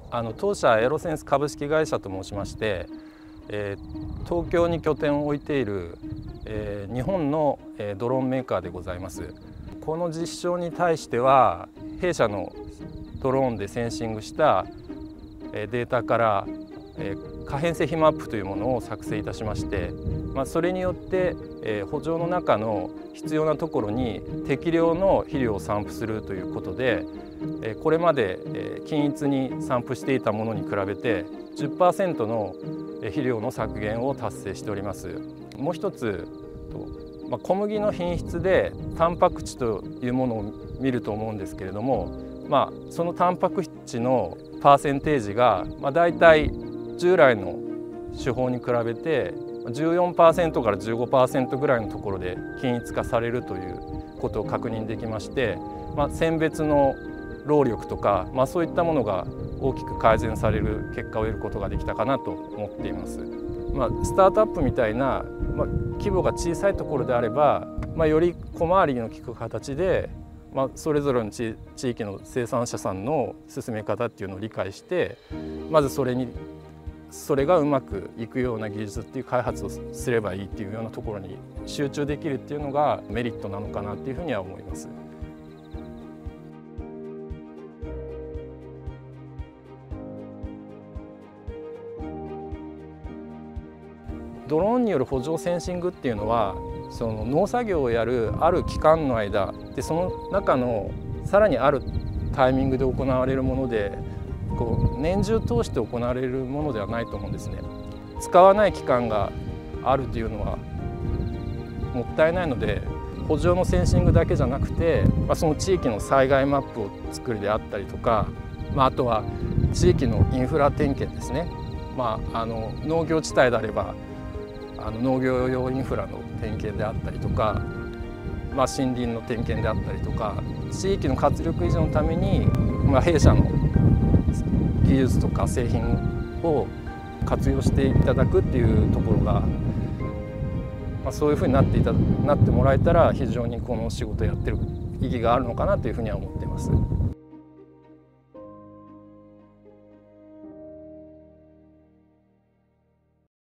当社エロセンス株式会社と申しまして、東京に拠点を置いている、日本のドローンメーカーでございます。この実証に対しては弊社のドローンでセンシングしたデータから可変性肥マップというものを作成いたしまして、それによって圃場の中の必要なところに適量の肥料を散布するということで、これまで均一に散布していたものに比べて 10% の肥料の削減を達成しております。もう一つ、小麦の品質でタンパク質というものを見ると思うんですけれども、そのタンパク質のパーセンテージがだいたい従来の手法に比べて 14% から 15% ぐらいのところで均一化されるということを確認できまして、選別の労力とか、そういったものが大きく改善される結果を得ることができたかなと思っています。スタートアップみたいな、規模が小さいところであれば、より小回りの利く形で、それぞれの地域の生産者さんの進め方っていうのを理解して、まずそれがうまくいくような技術っていう開発をすればいいっていうようなところに集中できるっていうのがメリットなのかなっていうふうには思います。ドローンによる圃場センシングっていうのは、その農作業をやるある期間の間で、その中のさらにあるタイミングで行われるもので、年中通して行われるものではないと思うんですね。使わない期間があるというのはもったいないので、圃場のセンシングだけじゃなくて、その地域の災害マップを作るであったりとか、あとは地域のインフラ点検ですね。農業地帯であれば農業用インフラの点検であったりとか、森林の点検であったりとか、地域の活力維持のために、弊社の技術とか製品を活用していただくっていうところが、そういうふうになってもらえたら非常にこの仕事をやってる意義があるのかなというふうには思っています。